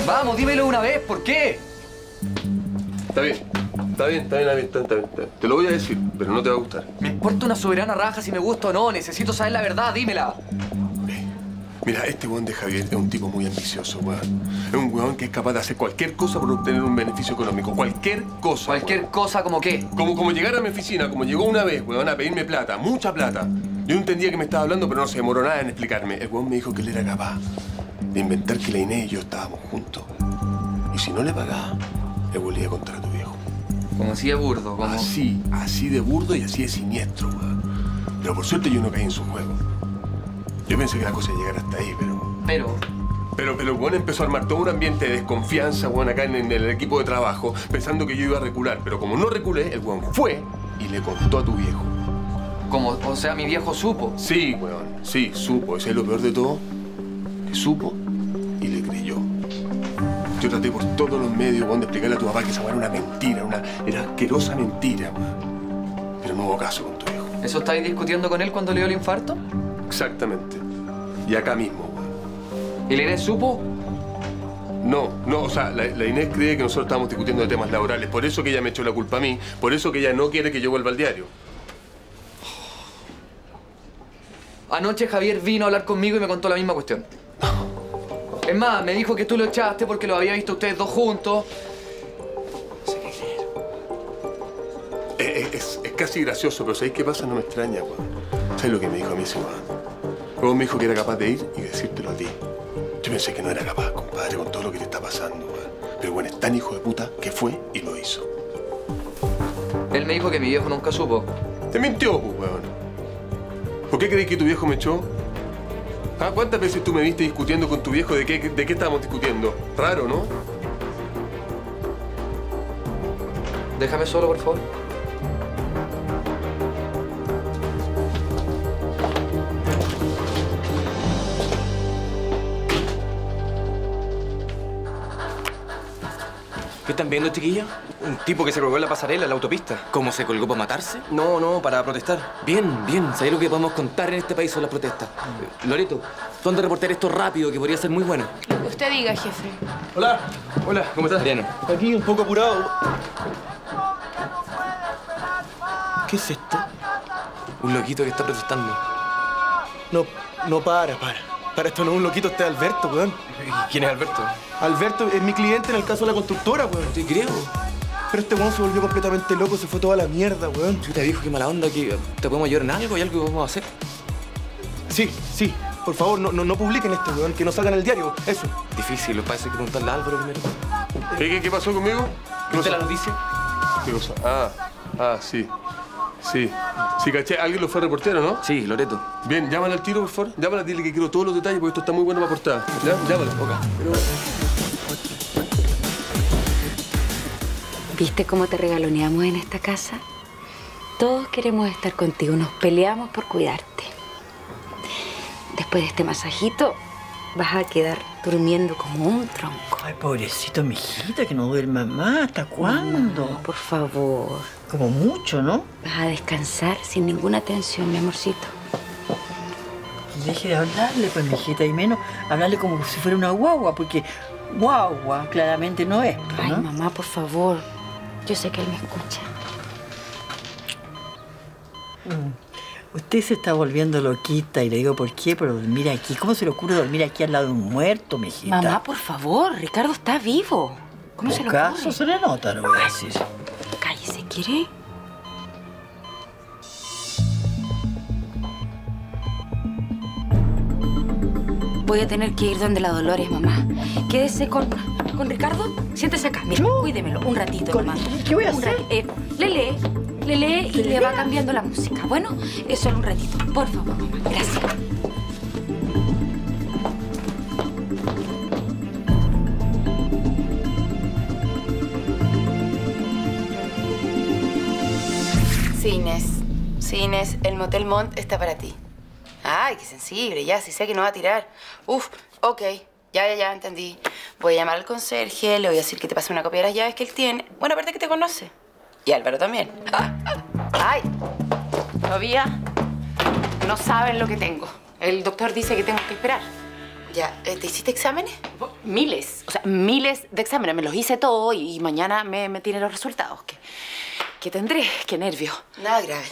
Vamos, dímelo una vez, ¿por qué? Está bien. Te lo voy a decir, pero no te va a gustar. Me importa una soberana raja si me gusta o no. Necesito saber la verdad, dímela. Mira, este weón de Javier es un tipo muy ambicioso, weón. Es un weón que es capaz de hacer cualquier cosa por obtener un beneficio económico. Cualquier cosa. ¿Cualquier cosa como qué? Como llegar a mi oficina, como llegó una vez, weón, a pedirme plata, mucha plata. Yo no entendía que me estaba hablando, pero no se demoró nada en explicarme. El weón me dijo que él era capaz de inventar que la Inés y yo estábamos juntos. Y si no le pagaba, le volvía a contar a tu viejo. Como así de burdo, como... Así de burdo y así de siniestro, weón. Pero por suerte yo no caí en su juego. Yo pensé que la cosa iba a llegar hasta ahí, pero el weón empezó a armar todo un ambiente de desconfianza, weón, acá en el equipo de trabajo, pensando que yo iba a recular. Pero como no reculé, el weón fue y le contó a tu viejo. Como, o sea, mi viejo supo. Sí, weón, sí, supo. Ese es lo peor de todo, que supo y le creyó. Yo traté por todos los medios, weón, de explicarle a tu papá que esa weón era una mentira, era asquerosa mentira, weón. Pero no hubo caso con tu viejo. ¿Eso estáis discutiendo con él cuando le dio el infarto? Exactamente. Y acá mismo, weón. ¿Y la Inés supo? No, o sea, la Inés cree que nosotros estábamos discutiendo de temas laborales. Por eso que ella me echó la culpa a mí. Por eso que ella no quiere que yo vuelva al diario. Anoche Javier vino a hablar conmigo y me contó la misma cuestión. Es más, me dijo que tú lo echaste porque lo había visto ustedes dos juntos. No sé qué creer. Es casi gracioso, pero ¿sabéis qué pasa? No me extraña, weón. ¿Sabes lo que me dijo a mí ese weón? Luego me dijo que era capaz de ir y decírtelo a ti. Yo pensé que no era capaz, compadre, con todo lo que te está pasando, weón. Pero bueno, es tan hijo de puta que fue y lo hizo. Él me dijo que mi viejo nunca supo. Te mintió, pues, weón. ¿Por qué crees que tu viejo me echó? ¿Ah? ¿Cuántas veces tú me viste discutiendo con tu viejo? ¿De qué estábamos discutiendo? Raro, ¿no? Déjame solo, por favor. ¿Qué están viendo, chiquillos? Un tipo que se colgó en la pasarela, en la autopista. ¿Cómo se colgó para matarse? No, para protestar. Bien. ¿Sabes lo que podemos contar en este país son las protestas? Loreto, tú andas a reportar esto rápido, que podría ser muy bueno. Usted diga, jefe. Hola, ¿cómo estás? Mariano. Aquí un poco apurado. ¿Qué es esto? Un loquito que está protestando. No, para. Para esto no es un loquito, este es Alberto, weón. ¿Quién es Alberto? Alberto es mi cliente en el caso de la constructora, weón. Te creo. Pero este weón se volvió completamente loco, se fue toda la mierda, weón. Yo te dijo que mala onda, que te podemos ayudar en algo, hay algo que podemos hacer. Sí. Por favor, no publiquen esto, weón, que no salgan en el diario. Eso. Difícil, los padres hay que preguntarle a Álvaro primero. ¿Qué pasó conmigo? ¿Viste la noticia? ¿Qué cosa? Sí. Sí, caché. ¿Alguien lo fue a reportero, no? Sí, Loreto. Bien, llámala al tiro, por favor. Llámala, dile que quiero todos los detalles porque esto está muy bueno para portada. ¿Ya? Llámala. Ok. ¿Viste cómo te regaloneamos en esta casa? Todos queremos estar contigo, nos peleamos por cuidarte. Después de este masajito, vas a quedar durmiendo como un tronco. Ay, pobrecito, mijita, que no duerma más. ¿Hasta cuándo? No, por favor. Como mucho, ¿no? Vas a descansar sin ninguna tensión, mi amorcito. Deje de hablarle, pues, mijita, y menos hablarle como si fuera una guagua, porque guagua claramente no es, ¿no? Ay, mamá, por favor. Yo sé que él me escucha. Usted se está volviendo loquita, y le digo por qué, pero dormir aquí. ¿Cómo se le ocurre dormir aquí al lado de un muerto, mijita? Mamá, por favor, Ricardo está vivo. ¿Cómo se le ocurre? ¿Acaso se le nota, lo voy a decir? Cállese, ¿quiere? Voy a tener que ir donde la Dolores, mamá. Quédese con Ricardo. Siéntese acá, mira, cuídemelo un ratito, mamá. ¿Qué voy a hacer? Le lee y le va cambiando la música. Bueno, es solo un ratito. Por favor, mamá. Gracias. Sí, Inés, el Motel Mont está para ti. Ay, qué sensible, ya, sí sé que no va a tirar. Uf, ok, ya, entendí. Voy a llamar al conserje, le voy a decir que te pase una copia de las llaves que él tiene. Bueno, aparte que te conoce. Y Álvaro también. Ay, todavía no saben lo que tengo. El doctor dice que tengo que esperar. Ya, ¿te hiciste exámenes? Miles, o sea, miles de exámenes. Me los hice todos y mañana me tienen los resultados. ¿Qué tendré? Qué nervio. Nada grave.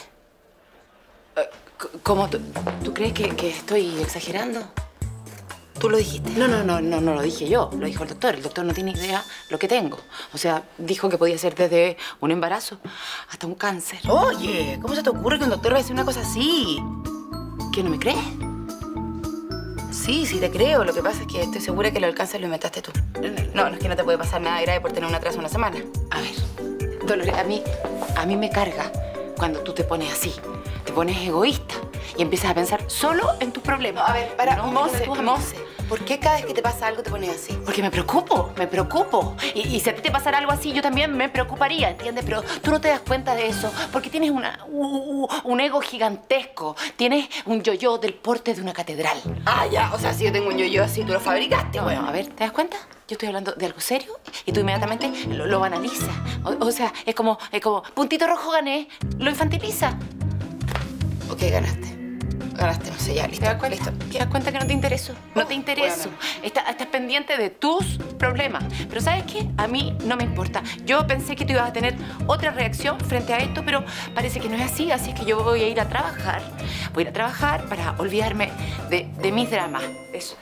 ¿Cómo? ¿Tú crees que estoy exagerando? ¿Tú lo dijiste? No lo dije yo. Lo dijo el doctor. El doctor no tiene idea lo que tengo. O sea, dijo que podía ser desde un embarazo hasta un cáncer. Oye, ¿cómo se te ocurre que un doctor va a decir una cosa así? ¿Qué, no me crees? Sí, sí te creo. Lo que pasa es que estoy segura que lo del cáncer lo inventaste tú. No, es que no te puede pasar nada grave por tener un atraso una semana. A ver, Dolores, a mí me carga cuando tú te pones así. Te pones egoísta y empiezas a pensar solo en tus problemas. A ver, para, Monse, ¿por qué cada vez que te pasa algo te pones así? Porque me preocupo. Y si a ti te pasara algo así, yo también me preocuparía, ¿entiendes? Pero tú no te das cuenta de eso porque tienes un ego gigantesco. Tienes un yo-yo del porte de una catedral. Ah, ya. O sea, si yo tengo un yo-yo así, tú lo fabricaste, bueno. A ver, ¿te das cuenta? Yo estoy hablando de algo serio y tú inmediatamente lo banalizas. O sea, es como puntito rojo gané, lo infantiliza. Ok, ganaste. Ganaste, no sé, ya, listo. ¿Te das cuenta? Listo. ¿Te das cuenta que no te intereso? No te intereso. Bueno. Estás pendiente de tus problemas. Pero ¿sabes qué? A mí no me importa. Yo pensé que tú ibas a tener otra reacción frente a esto, pero parece que no es así. Así es que yo voy a ir a trabajar. Voy a ir a trabajar para olvidarme de mis dramas. Eso.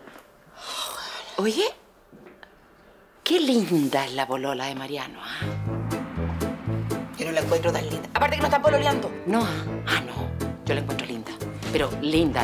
Oye, qué linda es la polola de Mariano, ¿ah? Yo no la encuentro tan linda. Aparte que no están pololeando. No, no. Yo la encuentro linda. Pero linda.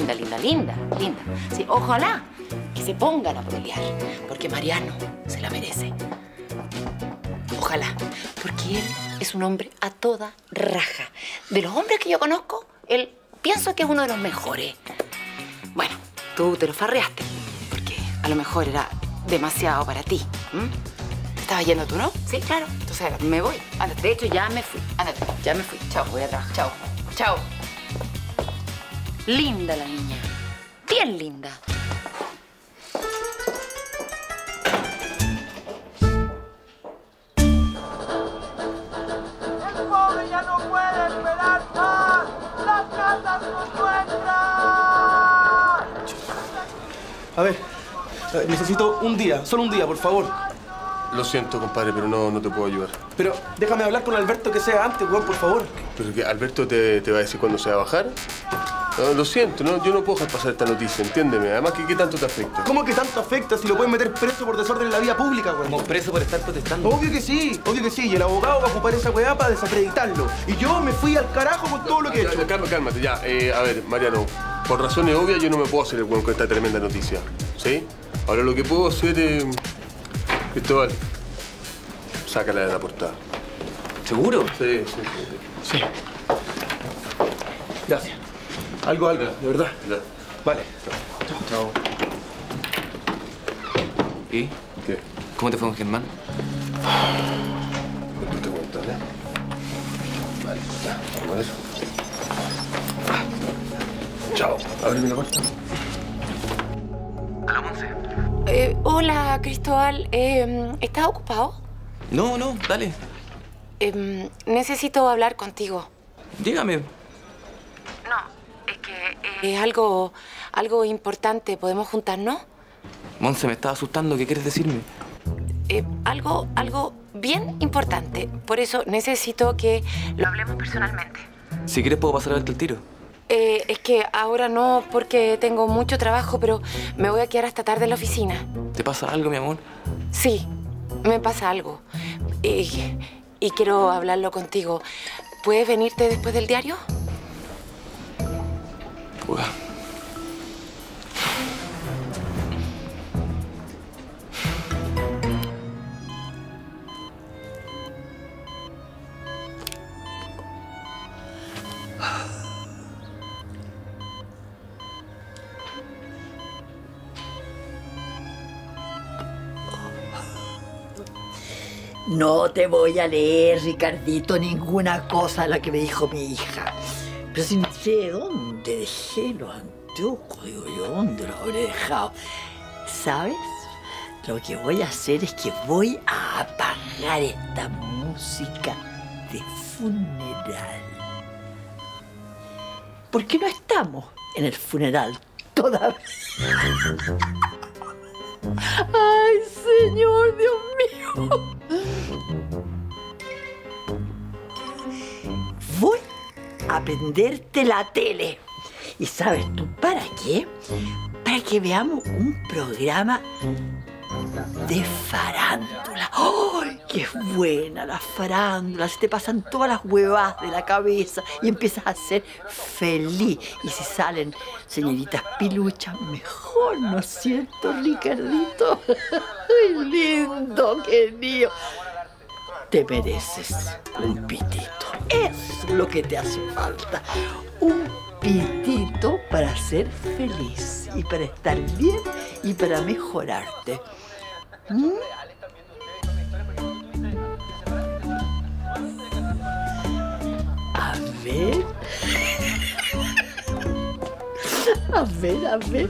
Sí, ojalá que se pongan a pololear, porque Mariano se la merece. Ojalá, porque él es un hombre a toda raja. De los hombres que yo conozco, él pienso que es uno de los mejores. Bueno, tú te lo farreaste, porque a lo mejor era demasiado para ti. ¿Te estabas yendo tú, no? Sí, claro. Entonces me voy. Ándate. De hecho, ya me fui. Ándate. Ya me fui. Chao, voy a trabajar. Chao. Chao. Linda la niña. Bien linda. El pobre ya no puede esperar más. Las casas no nuestras. A ver, necesito un día, solo un día, por favor. Lo siento, compadre, pero no te puedo ayudar. Pero déjame hablar con Alberto que sea antes, weón, por favor. ¿Pero que Alberto te va a decir cuándo se va a bajar? No, lo siento, yo no puedo dejar pasar esta noticia, entiéndeme. Además, ¿qué tanto te afecta? ¿Cómo que tanto afecta si lo pueden meter preso por desorden en la vía pública, weón? Como preso por estar protestando. Obvio que sí. Y el abogado va a ocupar esa weá para desacreditarlo. Y yo me fui al carajo con todo lo que he hecho. Cálmate, ya. A ver, Mariano, por razones obvias yo no me puedo hacer el weón con esta tremenda noticia, ¿sí? Ahora lo que puedo hacer es... Cristóbal, sácala de la portada. ¿Seguro? Sí. Gracias. Algo, de verdad. Ya. Vale. Chao. ¿Y? ¿Qué? ¿Cómo te fue con Germán? Tú te cuentas, ¿eh? Vale, ya, vamos a eso. Chao. Ábreme la puerta. ¿A la Monse? Hola, Cristóbal. ¿Estás ocupado? No, dale. Necesito hablar contigo. Dígame. No, es que es algo importante. ¿Podemos juntarnos? Monse, me estaba asustando. ¿Qué quieres decirme? Algo bien importante. Por eso necesito que lo hablemos personalmente. Si quieres puedo pasar a verte el tiro. Es que ahora no, porque tengo mucho trabajo, pero me voy a quedar hasta tarde en la oficina. ¿Te pasa algo, mi amor? Sí, me pasa algo. Y quiero hablarlo contigo. ¿Puedes venirte después del diario? Uah. No te voy a leer, Ricardito, ninguna cosa de la que me dijo mi hija. Pero si no sé dónde dejé los anteojos, digo yo, ¿dónde los habré dejado? ¿Sabes? Lo que voy a hacer es que voy a apagar esta música de funeral. ¿Por qué no estamos en el funeral Todavía. Ay, señor, Dios mío. Voy a prenderte la tele. ¿Y sabes tú para qué? Para que veamos un programa de farándula. ¡Ay, qué buena la farándula! Se te pasan todas las huevadas de la cabeza y empiezas a ser feliz. Y si salen señoritas piluchas, mejor, ¿no es cierto, Ricardito? ¡Ay, lindo, querido! Te mereces un pitito. Eso es lo que te hace falta. Un pitito para ser feliz y para estar bien y para mejorarte. ¿Mm? A ver. A ver, a ver.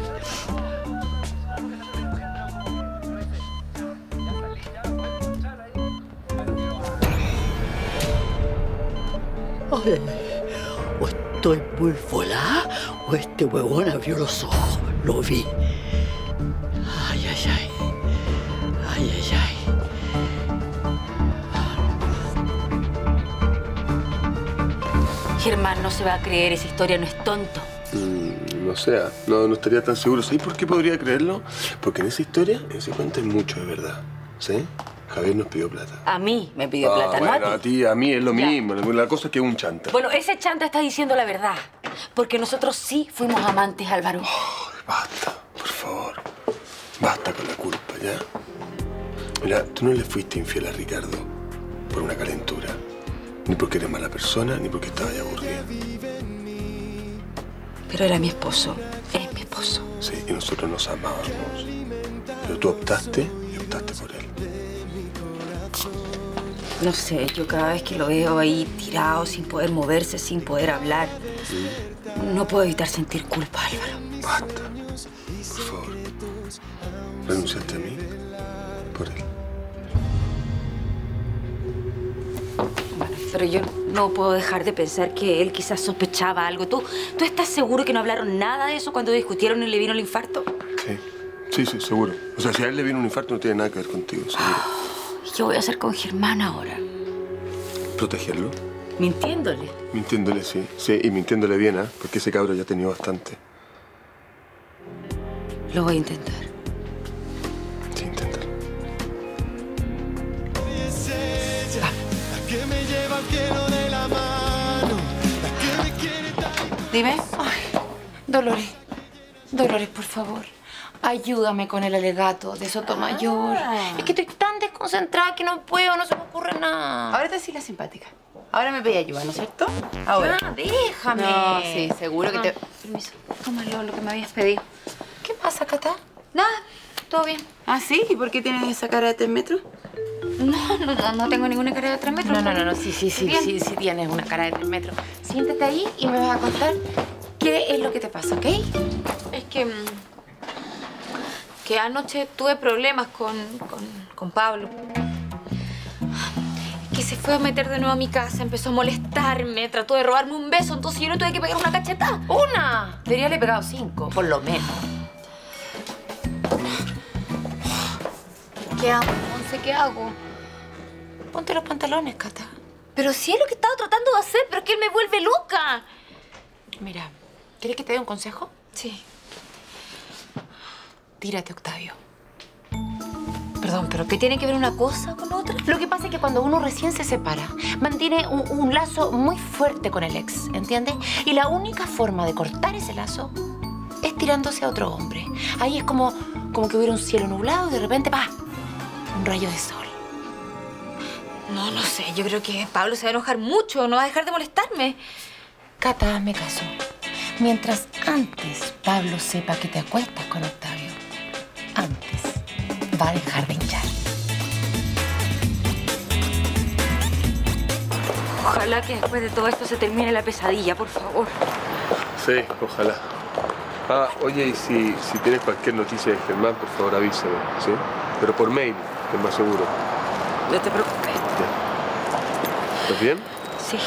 Ay, o estoy muy volada o este huevón abrió los ojos. Lo vi. Ay, ay, ay. Ay, ay, ay. Germán no se va a creer, esa historia no es tonto. No sé, no estaría tan seguro. ¿Sabes por qué podría creerlo? Porque en esa historia, en ese cuento, hay mucho de verdad. ¿Sí? Javier nos pidió plata. A mí me pidió plata, bueno, ¿no? a ti, a mí es lo mismo. La cosa es que es un chanta. Bueno, ese chanta está diciendo la verdad. Porque nosotros sí fuimos amantes, Álvaro. Oh, basta, por favor. Basta con la culpa, ¿ya? Mira, tú no le fuiste infiel a Ricardo por una calentura. Ni porque eres mala persona, ni porque estabas aburrida. Pero era mi esposo. Es mi esposo. Sí, y nosotros nos amábamos. Pero tú optaste y optaste por él. No sé, yo cada vez que lo veo ahí tirado, sin poder moverse, sin poder hablar, no puedo evitar sentir culpa, Álvaro. Basta. Por favor. ¿Renunciaste a mí? Por él. Bueno, pero yo no puedo dejar de pensar que él quizás sospechaba algo. ¿Tú estás seguro que no hablaron nada de eso cuando discutieron y le vino el infarto? Sí, seguro. O sea, si a él le vino un infarto no tiene nada que ver contigo, seguro. ¿Qué voy a hacer con Germán ahora? ¿Protegerlo? Mintiéndole. Mintiéndole, sí. Sí, y mintiéndole bien, ¿ah? Porque ese cabro ya ha tenido bastante. Lo voy a intentar. Sí, inténtalo. Dime. Ay, Dolores, por favor. Ayúdame con el alegato de Sotomayor. Es que estoy tan desconcentrada que no puedo, no se me ocurre nada. Ahora te sí la simpática. Ahora me pedí ayuda, ¿no es cierto? Ahora. Ah, déjame. No, sí, seguro que te... Permiso, tómalo lo que me habías pedido. ¿Qué pasa, Cata? Nada, todo bien. ¿Ah, sí? ¿Y por qué tienes esa cara de 3 metros? No tengo ninguna cara de 3 metros. No, sí tienes una cara de 3 metros. Siéntate ahí y me vas a contar qué es lo que te pasa, ¿ok? Es que anoche tuve problemas con Pablo. Que se fue a meter de nuevo a mi casa, empezó a molestarme, trató de robarme un beso, entonces yo le tuve que pegar una cachetada. ¡Una! Debería haberle pegado 5, por lo menos. ¿Qué hago, Monse? ¿Qué hago? Ponte los pantalones, Cata. Pero sí es lo que estaba tratando de hacer, pero es que él me vuelve loca. Mira, ¿quieres que te dé un consejo? Sí. Tírate, Octavio. Perdón, ¿pero qué tiene que ver una cosa con otra? Lo que pasa es que cuando uno recién se separa, mantiene un lazo muy fuerte con el ex, ¿entiendes? Y la única forma de cortar ese lazo es tirándose a otro hombre. Ahí es como que hubiera un cielo nublado y de repente, ¡pah!, un rayo de sol. No sé. Yo creo que Pablo se va a enojar mucho. No va a dejar de molestarme. Cata, hazme caso. Mientras antes Pablo sepa que te acuestas con Octavio, antes va a dejar de hinchar. Ojalá que después de todo esto se termine la pesadilla, por favor. Sí, ojalá. Ah, oye, y si tienes cualquier noticia de Germán, por favor avísame, ¿sí? Pero por mail, que es más seguro. No te preocupes. Ya. ¿Estás bien? Sí.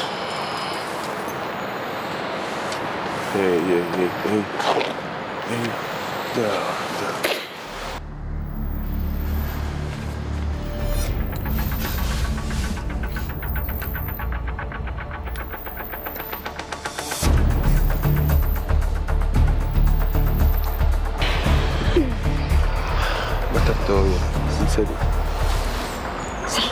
Va a estar todo bien, en serio. Sí.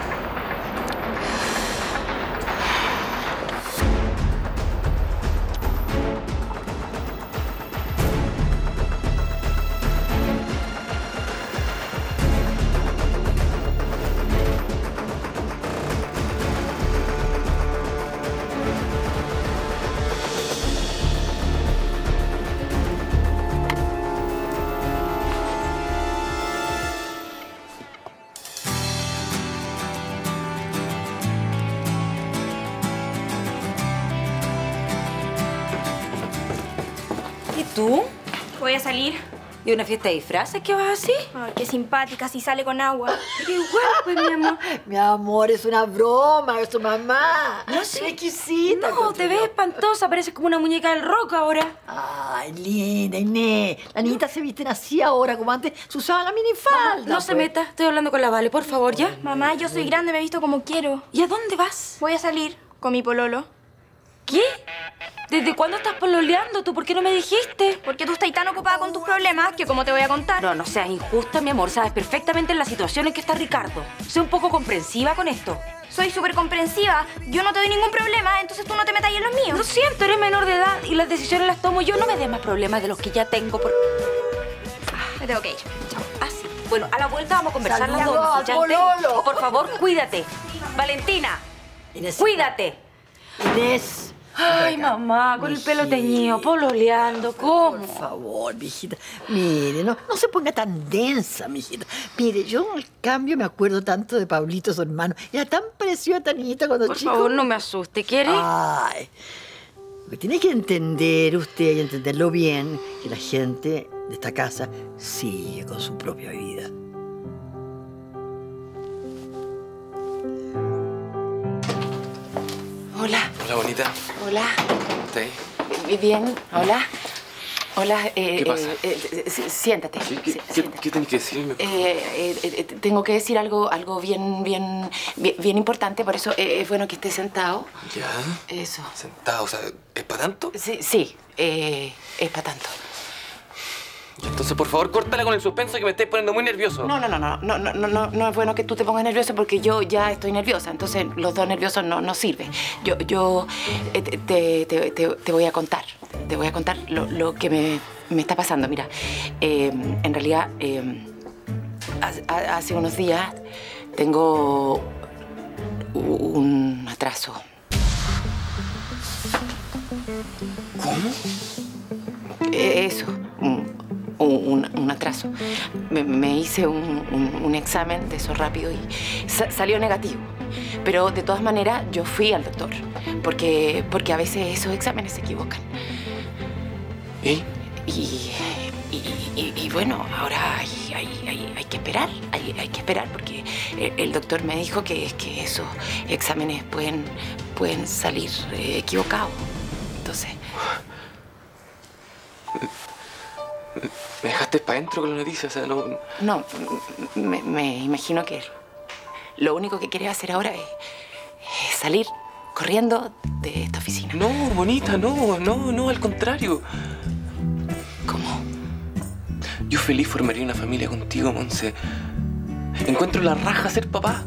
¿Y tú? Voy a salir. ¿Y una fiesta de disfraces? ¿Qué vas así? Ay, qué simpática, si sale con agua. Pero igual, pues, mi amor. Mi amor, es una broma, es tu mamá. No sé. Exquisita. No, te ves espantosa. Pareces como una muñeca del rock ahora. Ay, linda, Inés. Las niñitas se visten así ahora, como antes se usaba la minifalda. No se meta. Estoy hablando con la Vale, por favor, ¿ya? Mamá, yo soy grande, me he visto como quiero. ¿Y a dónde vas? Voy a salir con mi pololo. ¿Qué? ¿Desde cuándo estás pololeando tú? ¿Por qué no me dijiste? Porque tú estás tan ocupada con tus problemas que como te voy a contar. No seas injusta, mi amor. Sabes perfectamente la situación en que está Ricardo. Sé un poco comprensiva con esto. Soy súper comprensiva. Yo no te doy ningún problema, entonces tú no te metas ahí en los míos. Lo siento, eres menor de edad y las decisiones las tomo yo. No me des más problemas de los que ya tengo por... Me tengo que ir. Chao. Ah, sí. Bueno, a la vuelta vamos a conversar las Saludos dos. al ¿escuchaste? pololo. Por favor, cuídate. Valentina, Inés, cuídate. Inés. Ay, mamá, con el pelo teñido, pololeando, ¿cómo? Por favor, mijita. Mire, no se ponga tan densa, mijita. Mire, yo al cambio me acuerdo tanto de Pablito, su hermano. Era tan preciosa, tan niñita cuando chico. Por favor, no me asuste, ¿quiere? Ay. Lo que tiene que entender usted y entenderlo bien, que la gente de esta casa sigue con su propia vida. Hola. Hola, bonita. Hola. ¿Estás ahí? Bien. Hola. Hola. ¿Qué pasa? Siéntate. ¿Qué tenés que decirme? Tengo que decir algo bien importante, por eso es bueno que estés sentado. ¿Ya? Eso. Sentado, o sea, ¿es para tanto? Sí, es para tanto. Y entonces, por favor, córtala con el suspenso que me estáis poniendo muy nervioso. No es bueno que tú te pongas nervioso porque yo ya estoy nerviosa. Entonces, los dos nerviosos no sirven. Yo te voy a contar. Te voy a contar lo que me está pasando. Mira, en realidad, hace unos días tengo un atraso. ¿Cómo? Eso, un atraso. Me hice un examen de eso rápido y salió negativo. Pero de todas maneras yo fui al doctor, porque a veces esos exámenes se equivocan. ¿Y? Y bueno, ahora hay que esperar, hay que esperar porque el doctor me dijo que esos exámenes pueden salir equivocados. Entonces... ¿Me dejaste para adentro con la noticia? O sea, no... No, me imagino que lo único que quieres hacer ahora es salir corriendo de esta oficina. No, bonita, no, al contrario. ¿Cómo? Yo feliz formaría una familia contigo, Monse. Encuentro la raja ser papá.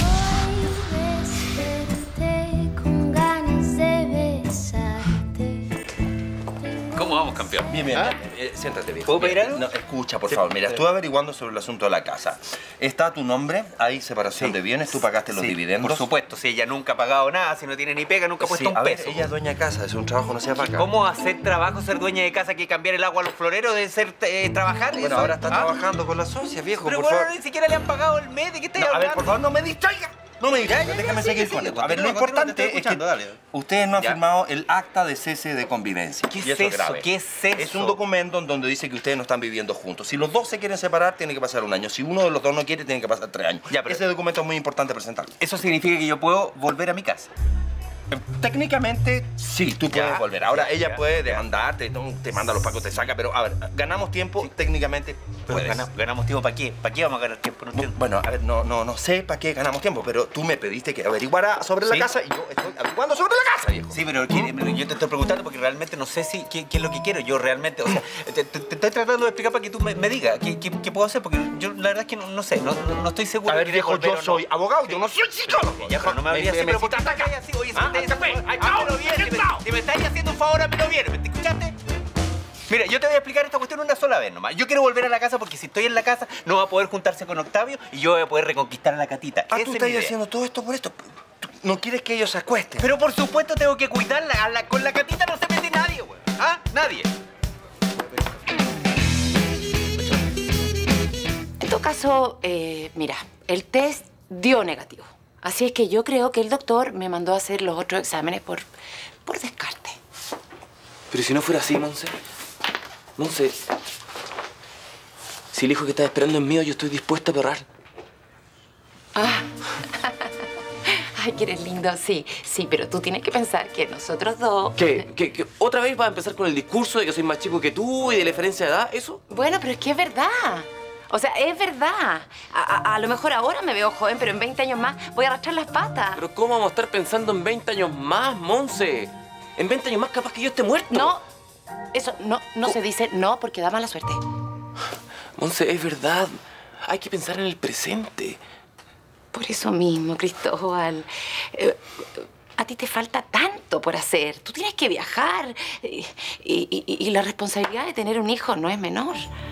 ¿Cómo vamos, campeón? Bien. Siéntate, viejo. ¿Puedo pedir algo? No, escucha, por favor. Mira, estuve averiguando sobre el asunto de la casa. Está tu nombre, hay separación de bienes, tú pagaste los dividendos. Por supuesto, si ella nunca ha pagado nada, si no tiene ni pega, nunca ha puesto un peso. Ella es dueña de casa, es un trabajo, no sea vaca. ¿Cómo hacer trabajo, ser dueña de casa, que cambiar el agua a los floreros, de ser trabajar? Bueno, eso? ahora está trabajando con las socias, viejo, Pero por bueno, favor. ni siquiera le han pagado el mes, ¿de qué estáis hablando? A ver, por favor, no me distraiga. No me digas, déjame seguir con esto. A ver, lo importante es que ustedes no han firmado el acta de cese de convivencia. ¿Qué es eso? ¿Qué es eso? Es un documento en donde dice que ustedes no están viviendo juntos. Si los dos se quieren separar, tiene que pasar un año. Si uno de los dos no quiere, tiene que pasar 3 años. Ya, pero ese documento es muy importante presentarlo. Eso significa que yo puedo volver a mi casa. Técnicamente, sí, tú puedes volver. Ahora ella puede demandarte, te manda a los pacos, te saca, pero a ver, ganamos tiempo, técnicamente puedes. ¿Ganamos tiempo para qué? ¿Para qué vamos a ganar tiempo? No entiendo. Bueno, a ver, no sé para qué ganamos tiempo, pero tú me pediste que averiguara sobre la casa y yo estoy averiguando sobre la casa, viejo. Sí, pero yo te estoy preguntando porque realmente no sé qué es lo que quiero. Yo realmente, o sea, te estoy tratando de explicar para que tú me digas qué puedo hacer, porque yo la verdad es que no sé, no estoy seguro. A ver, viejo, yo soy abogado, yo no soy psicólogo. Ya, pero no me habría así, pero ¿por qué estás así? Oye, si me estáis haciendo un favor, hazmelo bien. ¿Me escuchaste? Mira, yo te voy a explicar esta cuestión una sola vez nomás. Yo quiero volver a la casa porque si estoy en la casa no va a poder juntarse con Octavio y yo voy a poder reconquistar a la Catita. Ah, tú estás haciendo todo esto por esto. ¿No quieres que ellos se acuesten? Pero por supuesto tengo que cuidarla. Con la Catita no se mete nadie, güey. ¿Ah? Nadie. En todo caso, mira, el test dio negativo. Así es que yo creo que el doctor me mandó a hacer los otros exámenes por descarte. Pero si no fuera así, Monse. Monse, si el hijo que estás esperando es mío, yo estoy dispuesta a perrar. Ah. Ay, que eres lindo, sí, pero tú tienes que pensar que nosotros dos... ¿Qué? ¿Otra vez vas a empezar con el discurso de que soy más chico que tú y de la diferencia de edad? ¿Eso? Bueno, pero es que es verdad. O sea, es verdad. A lo mejor ahora me veo joven, pero en 20 años más voy a arrastrar las patas. ¿Pero cómo vamos a estar pensando en 20 años más, Monse? En 20 años más capaz que yo esté muerto. No, eso no se dice no porque da mala suerte. Monse, es verdad. Hay que pensar en el presente. Por eso mismo, Cristóbal. A ti te falta tanto por hacer. Tú tienes que viajar. Y la responsabilidad de tener un hijo no es menor.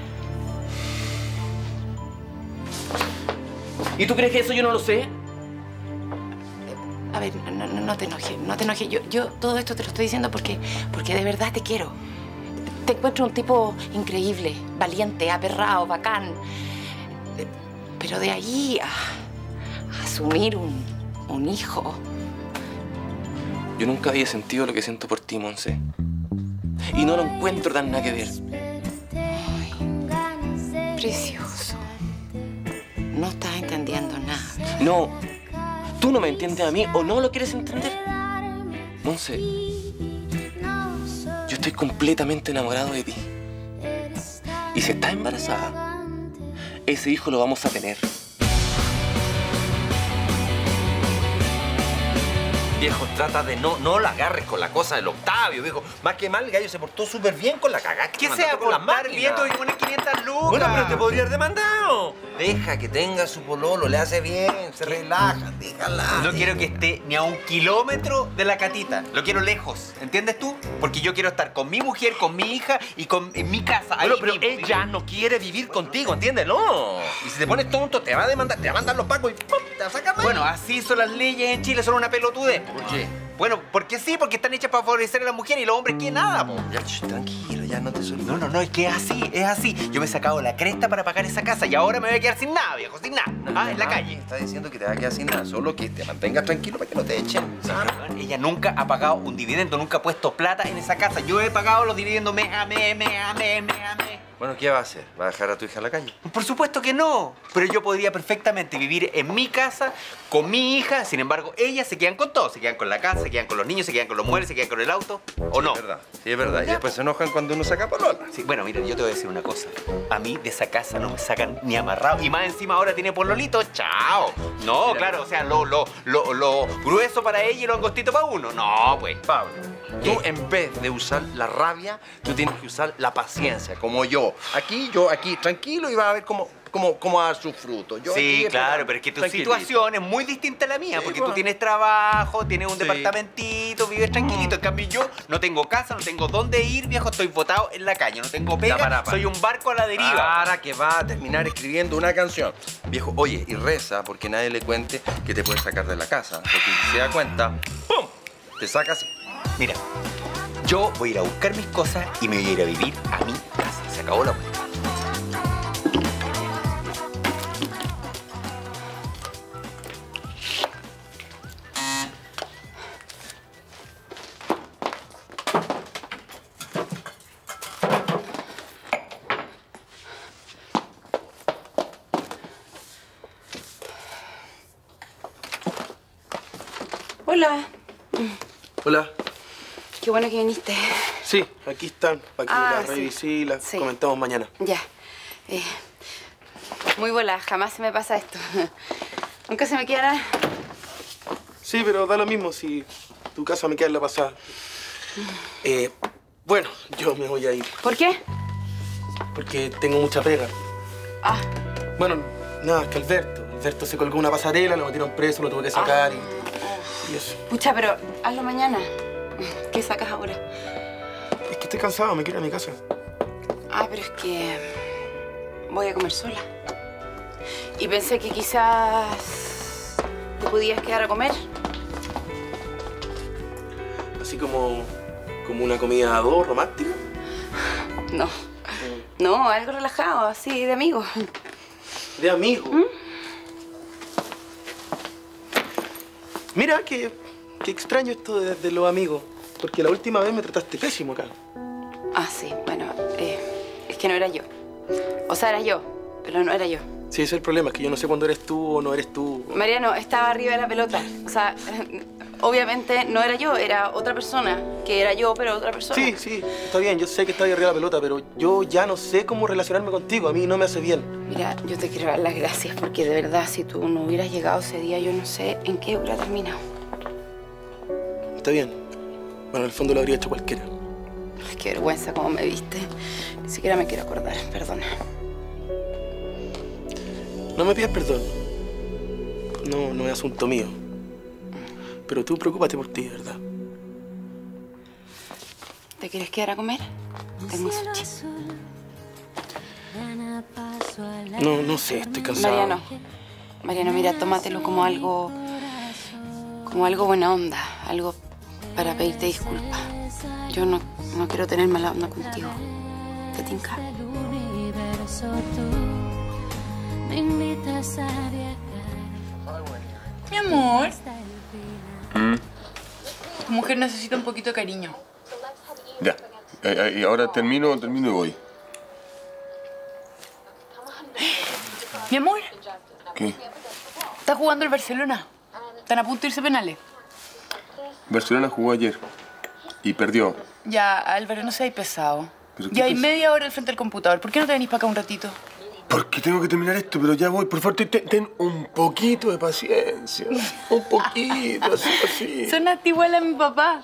¿Y tú crees que eso yo no lo sé? A ver, no te enojes, Yo todo esto te lo estoy diciendo porque de verdad te quiero. Te encuentro un tipo increíble, valiente, aperrado, bacán. Pero de ahí a asumir un hijo... Yo nunca había sentido lo que siento por ti, Monse. Y no lo encuentro tan nada que ver. Ay, precioso. No estás entendiendo nada. No. Tú no me entiendes a mí o no lo quieres entender. Monse, yo estoy completamente enamorado de ti. Y si estás embarazada, ese hijo lo vamos a tener. Viejo, trata de no la agarres con la cosa del Octavio, viejo. Más que mal, el gallo se portó súper bien con la cagada. ¿Qué sea por portar bien? Tengo que poner 500 lucas. Bueno, pero te podría haber demandado. Deja que tenga su pololo, le hace bien, se relaja, déjala. No quiero que esté ni a 1 kilómetro de la Catita. Lo quiero lejos, ¿entiendes tú? Porque yo quiero estar con mi mujer, con mi hija y en mi casa. Bueno, pero ella no quiere vivir contigo, ¿entiendes? No. Y si te pones tonto, te va a demandar, te va a mandar los pacos y ¡pum! Te va a sacar mal. Bueno, así son las leyes en Chile, son una pelotudez. ¿Por qué? Bueno, porque sí, porque están hechas para favorecer a la mujer y los hombres que nada, po. Ya, tranquilo, ya no te suelto. No, es que es así. Yo me he sacado la cresta para pagar esa casa y ahora me voy a quedar sin nada, viejo, sin nada. En la calle. Está diciendo que te va a quedar sin nada, solo que te mantengas tranquilo para que no te echen. ¿Sabes? Ella nunca ha pagado un dividendo, nunca ha puesto plata en esa casa. Yo he pagado los dividendos mes a mes. Bueno, ¿qué va a hacer? ¿Va a dejar a tu hija en la calle? Por supuesto que no. Pero yo podría perfectamente vivir en mi casa con mi hija. Sin embargo, ellas se quedan con todo. Se quedan con la casa, se quedan con los niños, se quedan con los muebles, se quedan con el auto. ¿O no? Sí, es verdad. Sí, es verdad. Y después se enojan cuando uno saca polola. Sí, bueno, mira, yo te voy a decir una cosa. A mí de esa casa no me sacan ni amarrado. Y más encima ahora tiene pololito. ¡Chao! No, mira, claro, o sea, lo grueso para ella y lo angostito para uno. No, pues. Pablo, tú en vez de usar la rabia, tú tienes que usar la paciencia, como yo. Aquí, tranquilo, y vas a ver cómo va a dar su fruto. Yo sí, claro, pero es que tu situación es muy distinta a la mía, porque tú tienes trabajo, tienes un departamentito, vives tranquilito. En cambio, yo no tengo casa, no tengo dónde ir, viejo, estoy botado en la calle, no tengo pega, soy un barco a la deriva. Para que va a terminar escribiendo una canción. Viejo, oye, y reza porque nadie le cuente que te puede sacar de la casa. Porque si se da cuenta, ¡pum!, te saca así. Mira, yo voy a ir a buscar mis cosas y me voy a ir a vivir a mi casa. Se acabó la cuenta. Hola. Hola. Qué bueno que viniste. Sí, aquí están, para que las revisé y las comentamos mañana. Ya. Muy volada, jamás se me pasa esto. Nunca se me queda nada. Sí, pero da lo mismo si tu casa me queda en la pasada. Bueno, yo me voy a ir. ¿Por qué? Porque tengo mucha pega. Ah. Bueno, nada, es que Alberto se colgó una pasarela, lo metieron preso, lo tuve que sacar y eso. Pucha, pero hazlo mañana. ¿Qué sacas ahora? Es que estoy cansado, me quiero ir a mi casa. Ah, pero es que voy a comer sola. Y pensé que quizás te podías quedar a comer. Así como una comida a dos, romántica. No. No, algo relajado, así, de amigos. ¿De amigos? Mira, que extraño esto de los amigos. Porque la última vez me trataste pésimo acá. Ah, sí, bueno, es que no era yo. O sea, era yo, pero no era yo. Sí, ese es el problema, es que yo no sé cuándo eres tú o no eres tú. Mariano, estaba arriba de la pelota. O sea, obviamente no era yo, era otra persona. Que era yo, pero otra persona. Sí, está bien, yo sé que estaba arriba de la pelota, pero yo ya no sé cómo relacionarme contigo. A mí no me hace bien. Mira, yo te quiero dar las gracias porque de verdad, si tú no hubieras llegado ese día, yo no sé en qué hubiera terminado. Está bien. Bueno, en el fondo lo habría hecho cualquiera. Ay, qué vergüenza cómo me viste. Ni siquiera me quiero acordar, perdona. No me pidas perdón. No es asunto mío. Pero tú preocúpate por ti, ¿verdad? ¿Te quieres quedar a comer? Tengo sushi. No sé, estoy cansado. Mariano, mira, tómatelo como algo buena onda, algo para pedirte disculpas. Yo no quiero tener mala onda contigo. ¿Te tinca? Mi amor. Tu mujer necesita un poquito de cariño. Ya. Y ahora termino y voy. Mi amor. ¿Qué? Está jugando el Barcelona. Están a punto de irse penales. Barcelona jugó ayer y perdió. Ya, Álvaro, no seas pesado. Ya hay media hora al frente del computador. ¿Por qué no te venís para acá un ratito? Porque tengo que terminar esto, pero ya voy. Por favor, ten un poquito de paciencia. Un poquito, así. Sonaste igual a mi papá.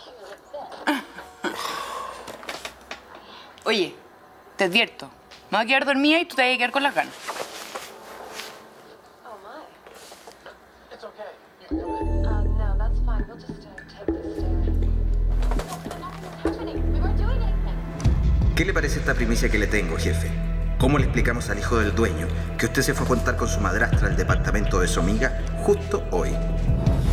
Oye, te advierto. Me voy a quedar dormida y tú te vas a quedar con las ganas. ¿Qué le parece esta primicia que le tengo, jefe? ¿Cómo le explicamos al hijo del dueño que usted se fue a contar con su madrastra al departamento de su amiga justo hoy?